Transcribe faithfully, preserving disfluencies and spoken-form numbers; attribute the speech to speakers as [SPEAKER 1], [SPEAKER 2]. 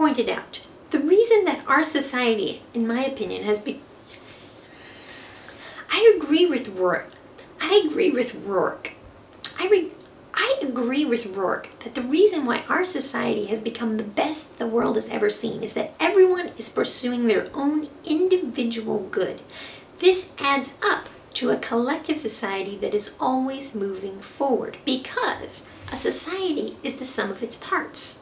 [SPEAKER 1] pointed out, the reason that our society, in my opinion, has been... I agree with Rourke. I agree with Rourke. I, re I agree with Rourke that the reason why our society has become the best the world has ever seen is that everyone is pursuing their own individual good. This adds up to a collective society that is always moving forward, because a society is the sum of its parts.